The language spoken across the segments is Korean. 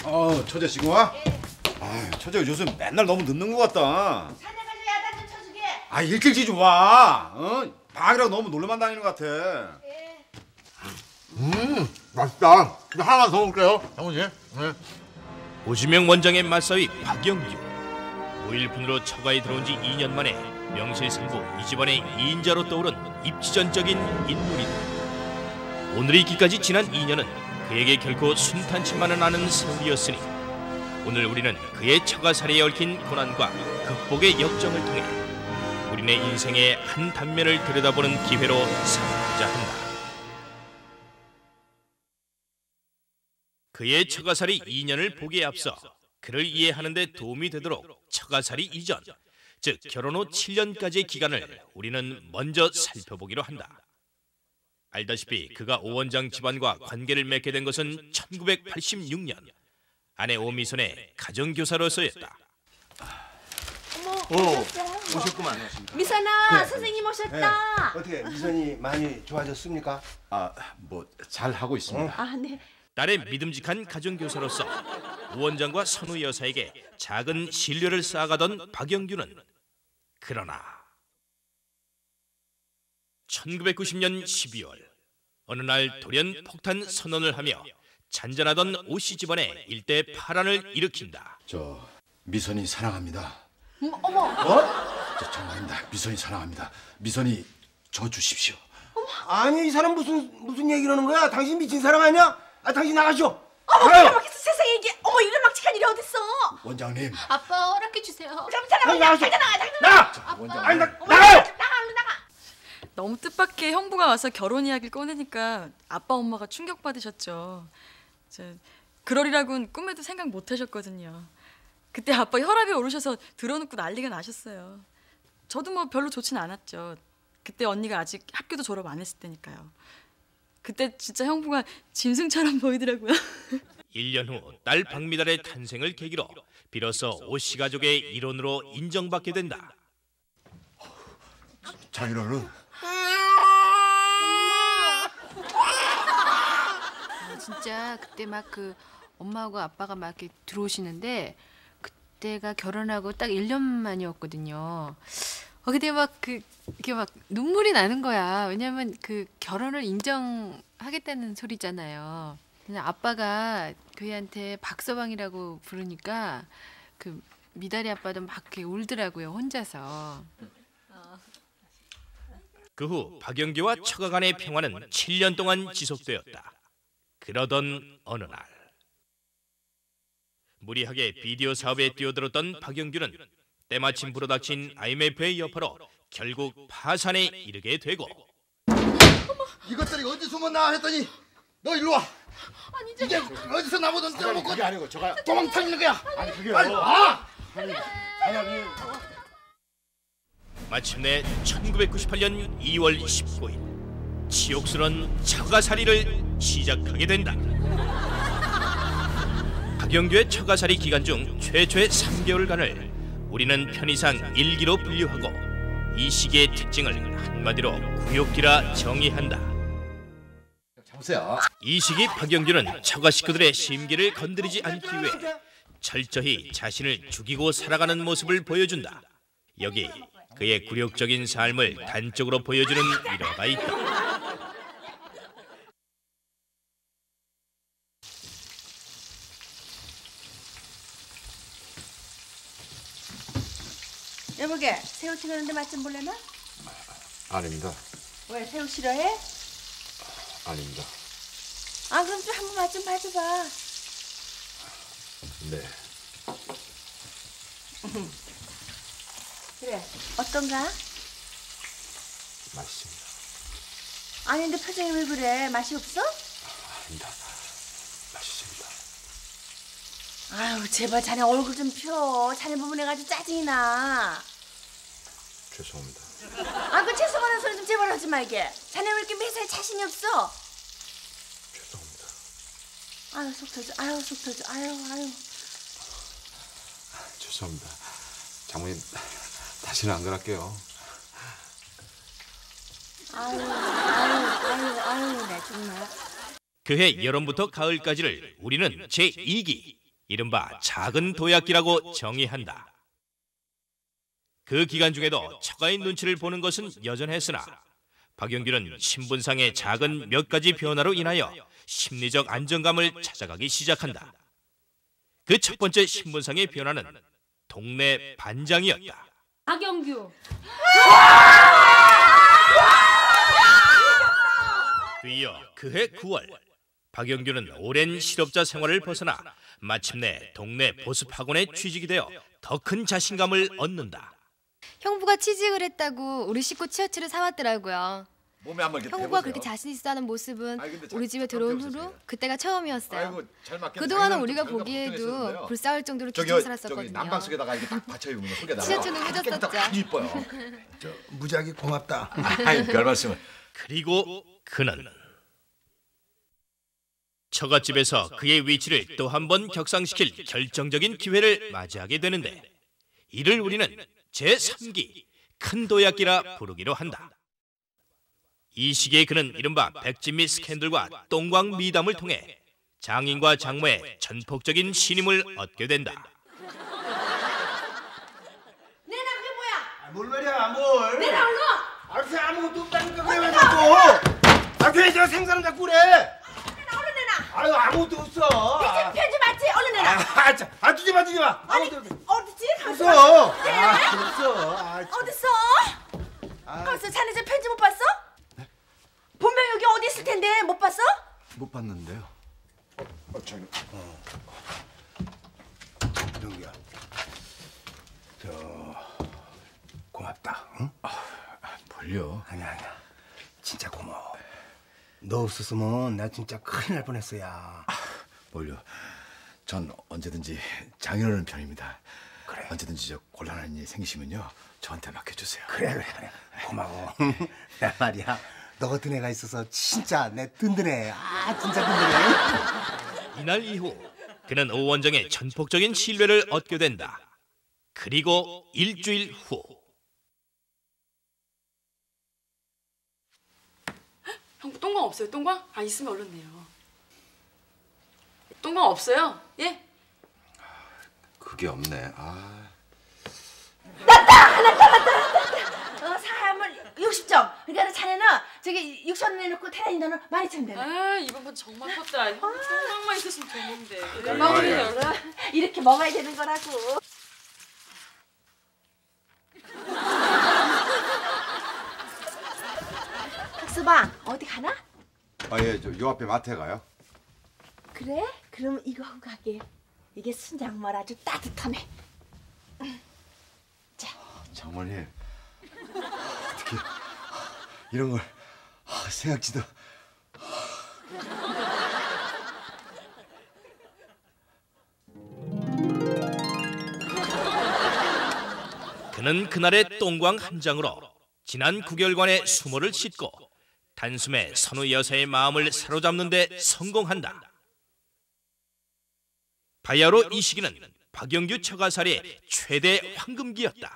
처제 지금 와? 처제가 요즘 맨날 너무 늦는 것 같다. 사내가지고 야단 좀 쳐주게. 일찍 좀 와. 방이라고 너무 놀러만 다니는 것 같아. 맛있다. 하나만 더 먹을게요, 장모님. 네. 오지명 원장의 맞사위 박영규. 5일분으로 처가에 들어온 지 2년 만에 명실상부 이 집안의 2인자로 떠오른 입지전적인 인물이다. 오늘의 있기까지 지난 2년은 그에게 결코 순탄치만은 않은 세월이었으니 오늘 우리는 그의 처가살이에 얽힌 고난과 극복의 역정을 통해 우리네 인생의 한 단면을 들여다보는 기회로 삼고자 한다. 그의 처가살이 2년을 보기에 앞서 그를 이해하는 데 도움이 되도록 처가살이 이전, 즉 결혼 후 7년까지의 기간을 우리는 먼저 살펴보기로 한다. 알다시피 그가 오 원장 집안과 관계를 맺게 된 것은 1986년 아내 오미선의 가정교사로서였다. 오셨구만. 미선아, 선생님 오셨다. 어떻게 미선이 많이 좋아졌습니까? 뭐 잘 하고 있습니다. 네. 딸의 믿음직한 가정교사로서 오 원장과 선우 여사에게 작은 신뢰를 쌓아가던 박영규는 그러나 1990년 12월 어느 날 돌연 폭탄 선언을 하며 잔잔하던 오씨 집안에 일대 파란을 일으킨다. 저 미선이 사랑합니다. 정말입니다. 미선이 사랑합니다. 미선이 저 주십시오. 아니 이 사람 무슨 얘기를 하는 거야? 당신 미친 사람 아니야? 당신 나가시오. 이렇게 세상에 이게 이런 막직한 일이 어딨어? 원장님. 아빠 허락해 주세요. 그럼 사람 나가시오. 원장님. 아니 나가요. 너무 뜻밖의 형부가 와서 결혼 이야기를 꺼내니까 아빠 엄마가 충격받으셨죠. 그러리라고는 꿈에도 생각 못 하셨거든요. 그때 아빠 혈압이 오르셔서 들어눕고 난리가 나셨어요. 저도 뭐 별로 좋진 않았죠. 그때 언니가 아직 학교도 졸업 안 했을 때니까요. 그때 진짜 형부가 짐승처럼 보이더라고요. 1년 후 딸 박미달의 탄생을 계기로 비로소 오씨 가족의 일원으로 인정받게 된다. 장인어른. 진짜 그때 막 그 엄마하고 아빠가 막 이렇게 들어오시는데 그때가 결혼하고 딱 1년 만이었거든요. 근데 막 이렇게 막 눈물이 나는 거야. 왜냐면 그 결혼을 인정하겠다는 소리잖아요. 그냥 아빠가 그애한테 박서방이라고 부르니까 그 미달이 아빠도 막 이렇게 울더라고요, 혼자서. 그 후 박영규와 처가 간의 평화는 7년 동안 지속되었다. 그러던 어느 날 무리하게 비디오 사업에 뛰어들었던 박영규는 때마침 불어닥친 IMF의 여파로 결국 파산에 이르게 되고. 이것들이 어디 숨었나 했더니 너 일로 와. 이게 어디서 나보던 떼어먹고 그게 아니고 저가 도망 타는 거야. 그게요. 빨리 와. 마침내 1998년 2월 19일 치욕스런 처가살이를 시작하게 된다. 박영규의 처가살이 기간 중 최초의 3개월간을 우리는 편의상 일기로 분류하고 이 시기의 특징을 한마디로 구욕기라 정의한다. 보세요. 이 시기 박영규는 처가 식구들의 심기를 건드리지 않기 위해 철저히 자신을 죽이고 살아가는 모습을 보여준다. 여기 그의 굴욕적인 삶을 단적으로 보여주는 일화가 있다. 여보게, 새우 튀겼는데 맛 좀 볼래나? 아닙니다. 왜, 새우 싫어해? 아닙니다. 그럼 좀 한번 맛 좀 봐줘봐. 네. 그래, 어떤가? 맛있습니다. 아니, 근데 표정이 왜 그래? 맛이 없어? 아닙니다. 맛있습니다. 아유, 제발 자네 얼굴 좀 펴. 자네 부분 해가지고 짜증이 나. 죄송합니다. 그 죄송하다는 소리 좀 제발 하지 말게. 자네 왜 이렇게 매사에 자신이 없어? 죄송합니다. 아유, 속 터져. 아유, 속 터져. 아유. 죄송합니다. 장모님 다시는 안 그럴게요. 아유, 내 정말. 그해 여름부터 가을까지를 우리는 제2기 이른바 작은 도약기라고 정의한다. 그 기간 중에도 처가의 눈치를 보는 것은 여전했으나 박영규는 신분상의 작은 몇 가지 변화로 인하여 심리적 안정감을 찾아가기 시작한다. 그 첫 번째 신분상의 변화는 동네 반장이었다. 박영규. 뒤이어 그해 9월 박영규는 오랜 실업자 생활을 벗어나 마침내 동네 보습학원에 취직이 되어 더 큰 자신감을 얻는다. 형부가 취직을 했다고 우리 식구 티셔츠를 사왔더라고요. 몸에 한번 이렇게 형부가 대보세요. 그렇게 자신 있어하는 모습은 아니, 근데 우리 집에 들어온 잠깐 후로 그때가 처음이었어요. 아이고, 잘 맞겠네. 그동안은 당연히 우리가 좀 보기에도 걱정했었는데요. 불쌍할 정도로 저기 기죽어 살았었거든요. 저기 난방 속에다가 이렇게 딱 받쳐 입으면 속에다가 티셔츠는 흐졌었죠. 아주 이뻐요. 무지하게 고맙다. 아이, 별 말씀을. 그리고 그는 처갓집에서 그의 위치를 또 한 번 격상시킬 결정적인 기회를 맞이하게 되는데 이를 우리는 제3기 큰 도약기라 부르기로 한다. 이 시기에 그는 이른바 백진미 스캔들과 똥광 미담을 통해 장인과 장모의 전폭적인 신임을 얻게 된다. 내나 그게 뭐야? 뭘 말이야 뭘? 내나 얼른. 알았어 아무것도 없다니까 왜 자꾸? 괜히 내가 생사람 자꾸 그래. 내나 얼른 내나. 아유 아무것도 없어. 편지 맞지? 얼른 내나. 주지 마. 아무것도 없어. 어디지? 없어. 없어. 어딨어? 가서 자네 저 편지 못 봤어? 분명 여기 어디 있을 텐데 못 봤어? 못 봤는데요. 저기. 영규야. 고맙다. 응? 뭘요? 아니야. 진짜 고마워. 너 없었으면 나 진짜 큰일 날 뻔했어 야. 뭘요? 전 언제든지 장인어른 편입니다. 그래. 언제든지 저 곤란한 일이 생기시면요 저한테 맡겨주세요. 그래. 고마워. 나 말이야. 너 같은 애가 있어서 진짜 내 든든해. 진짜 든든해. 이날 이후 그는 오 원장의 전폭적인 신뢰를 얻게 된다. 그리고 일주일 후 형부 똥광 없어요? 똥광? 아 있으면 얼른 내요. 똥광 없어요? 예? 그게 없네. 사람을 60점. 그러니까 자네는 저기 6천 내놓고 태란이 너는 12,000 되네. 아 이번 번 정말 컸다. 형 똥광만 있었으면 되는데. 먹으래요. 이렇게 먹어야 되는 거라고. 학수방 어디 가나? 예, 저 요 앞에 마트에 가요. 그래? 그럼 이거 하고 가게. 이게 순장말 아주 따뜻하네. 장모님 어떻게 이런 걸 생각지도. 그는 그날의 똥광 한 장으로 지난 9개월간의 수모를 씻고 단숨에 선우 여사의 마음을 사로잡는 데 성공한다. 바야흐로 이 시기는 박영규 처가살이의 최대 황금기였다.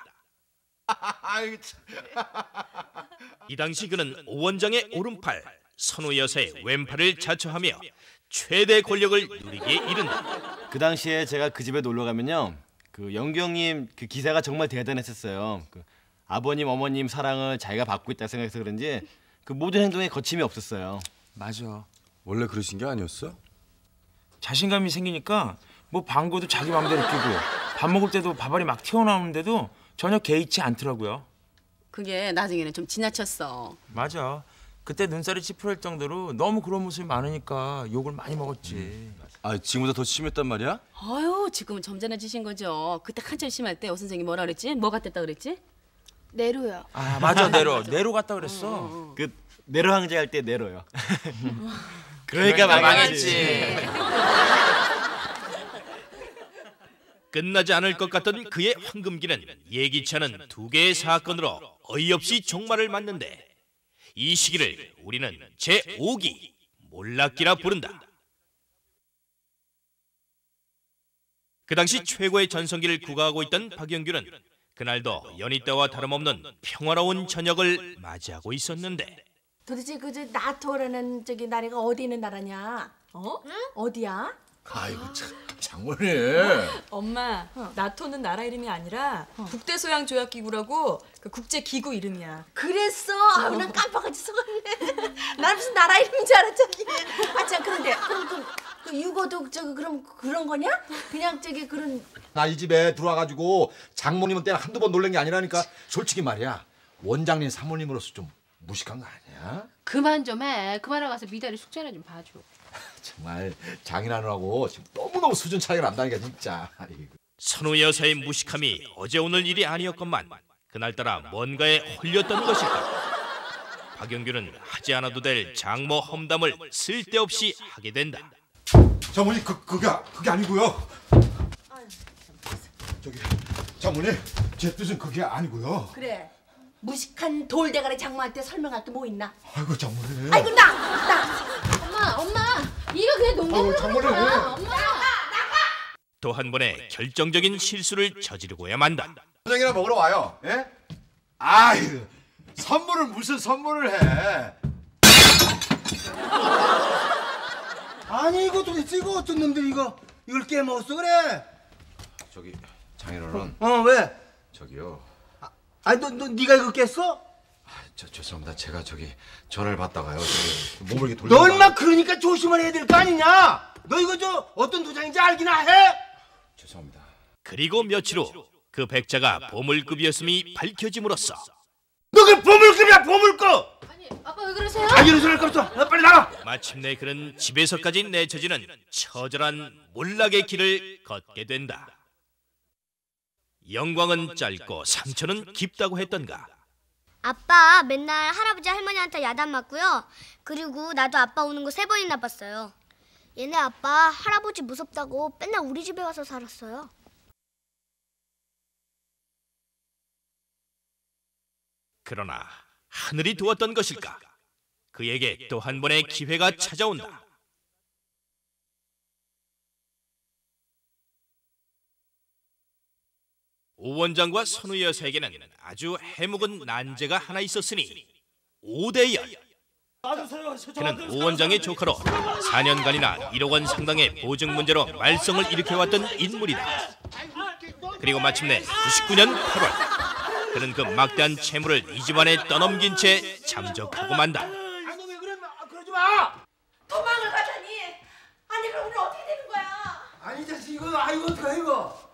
이 당시 그는 오 원장의 오른팔, 선우 여사의 왼팔을 자처하며 최대 권력을 누리기에 이른다. 그 당시에 제가 그 집에 놀러 가면요, 그 영규 형님 그 기사가 정말 대단했었어요. 그 아버님 어머님 사랑을 자기가 받고 있다 생각해서 그런지 그 모든 행동에 거침이 없었어요. 맞아. 원래 그러신 게 아니었어? 자신감이 생기니까 뭐 방구도 자기 맘대로 끼고 밥 먹을 때도 밥알이 막 튀어나오는데도 전혀 개의치 않더라고요. 그게 나중에는 좀 지나쳤어. 맞아. 그때 눈살이 찌푸릴 정도로 너무 그런 모습이 많으니까 욕을 많이 먹었지. 지금보다 더 심했단 말이야? 아유, 지금은 점잖아지신 거죠. 그때 한참 심할 때 오 선생님 뭐라 그랬지? 뭐 같았다 그랬지? 내로요. 아 맞아, 내로 갔다 그랬어. 그 내로 황제 할 때 내로요. 그러니까 망했지. 끝나지 않을 것 같던 그의 황금기는 예기치 않은 두 개의 사건으로 어이없이 종말을 맞는데 이 시기를 우리는 제5기 몰락기라 부른다. 그 당시 최고의 전성기를 구가하고 있던 박영규는 그날도 연희 때와 다름없는 평화로운 저녁을 맞이하고 있었는데 도대체 그 나토라는 저기 나라가 어디 있는 나라냐? 응? 어디야? 아이고 참 장모님. 엄마, 나토는 나라 이름이 아니라 국대소양조약기구라고 그 국제기구 이름이야. 그랬어? 아우, 난 깜빡하지 속았네. 난 무슨 나라 이름인 줄 알았잖니. 아, 참, 그런데 그럼 그 유고도 그럼 그런 거냐? 그냥 그런. 나 이 집에 들어와가지고 장모님은 때는 한두 번 놀란 게 아니라니까. 솔직히 말이야, 원장님 사모님으로서 좀 무식한 거 아니야? 그만 좀 해. 그만하고 가서 미달이 숙제나 좀 봐줘. 정말 장인하느라고 지금 너무너무 수준 차이가 난다니까 진짜. 아이고. 선우 여사의 무식함이 어제 오늘 일이 아니었건만 그날따라 뭔가에 홀렸던 것일까. 박영규는 하지 않아도 될 장모 험담을 쓸데없이 하게 된다. 장모님 그게 아니고요. 저기 장모님 제 뜻은 그게 아니고요. 그래. 무식한 돌대가리 장모한테 설명할 게 뭐 있나? 아이고 장모님. 아이고 나. 엄마, 이거 그냥 농담으로 하는 거야. 엄마. 또 한 번의 결정적인 실수를 저지르고야 만다. 저녁이나 먹으러 와요. 예? 아이, 선물을 무슨 선물을 해? 아니 이거 도대체 이거 어떤 놈들이 이걸 깨먹었어 그래? 저기 장인어른. 왜? 저기요. 아니 너 네가 이거 깼어? 죄송합니다. 제가 저기 전화를 받다가요. 저기 몸을 이렇게 너 돌리다가. 얼마 그러니까 조심을 해야 될 거 아니냐? 너 이거 어떤 도장인지 알기나 해? 죄송합니다. 그리고 며칠 후 그 백자가 보물급이었음이 밝혀짐으로써 너 그 보물급이야 보물급! 아니, 아빠 왜 그러세요? 이러서 할 거 없어. 빨리 나가. 마침내 그는 집에서까지 내쳐지는 처절한 몰락의 길을 걷게 된다. 영광은 짧고 상처는 깊다고 했던가. 아빠 맨날 할아버지 할머니한테 야단 맞고요. 그리고 나도 아빠 오는 거 3번이나 봤어요. 얘네 아빠 할아버지 무섭다고 맨날 우리 집에 와서 살았어요. 그러나 하늘이 두었던 것일까? 그에게 또 한 번의 기회가 찾아온다. 오 원장과 선우 여사에게는 아주 해묵은 난제가 하나 있었으니 오대연. 그는 오 원장의 조카로 4년간이나 1억 원 상당의 보증 문제로 말썽을 일으켜왔던 인물이다. 그리고 마침내 99년 8월 그는 그 막대한 채무를 이 집안에 떠넘긴 채 잠적하고 만다. 그러지 마. 도망을 가다니. 아니 그럼 우리 어떻게 되는 거야? 아니 자식 이거 어떡해 이거?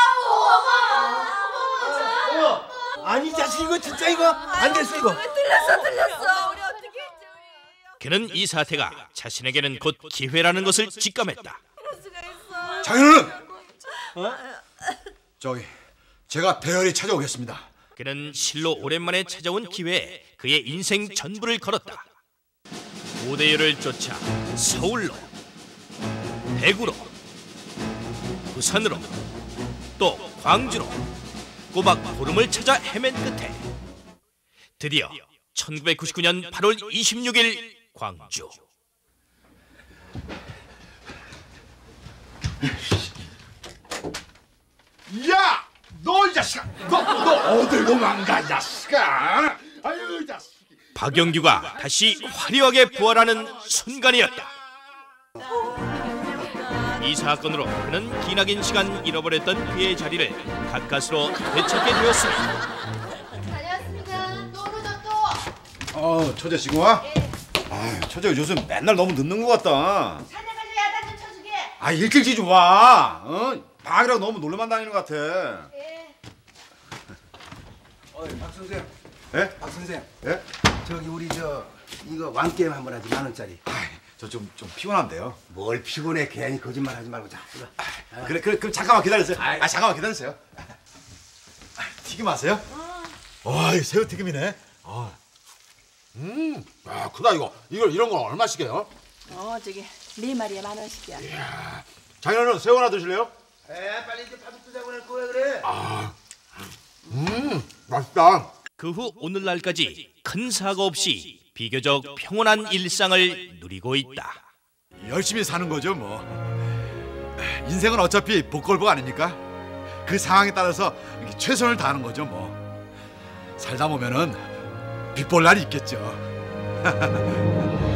아니 자식 이거 진짜 이거 안 됐어 이거. 들렸어. 우리 어떻게 했지? 그는 이 사태가 자신에게는 곧 기회라는 것을 직감했다. 장인어른. 저기 제가 대열이 찾아오겠습니다. 그는 실로 오랜만에 찾아온 기회에 그의 인생 전부를 걸었다. 오대열을 쫓아 서울로, 대구로, 부산으로, 또 광주로 꼬박 보름을 찾아 헤맨 끝에 드디어 1999년 8월 26일 광주. 야! 너 이 자식아! 너 어딜 도망가 이 자식아! 아유 이 자식! 박영규가 다시 화려하게 부활하는 순간이었다. 이 사건으로 그는 기나긴 시간 잃어버렸던 그의 자리를 가까스로 되찾게 되었습니다. 다녀왔습니다. 또 오르죠 또. 처제 지금 와? 아, 처제 요즘 맨날 너무 늦는 것 같다. 산에 가서 야단 좀 쳐주게. 아, 일찍 좀 와. 방이라고 너무 놀러만 다니는 것 같아. 박 선생. 예? 박 선생. 예? 저기 우리 이거 왕 게임 한번 하지 10,000원짜리. 저 좀 피곤한데요. 뭘 피곤해 괜히 거짓말하지 말고 자. 그래 그럼 잠깐만 기다리세요. 잠깐만 기다리세요. 튀김 하세요? 와, 이 새우 튀김이네. 야, 크다 이거. 이런 건 얼마씩이에요? 저기 4마리에 10,000원씩이야. 이야. 장인어른 새우 하나 드실래요? 빨리 이제 밥을 뜨자고 할 거야 그래. 맛있다. 그 후 오늘날까지 큰 사고 없이 비교적 평온한 일상을 누리고 있다. 열심히 사는 거죠 뭐. 인생은 어차피 복걸복 아닙니까? 그 상황에 따라서 최선을 다하는 거죠 뭐. 살다 보면은 빚볼 날이 있겠죠.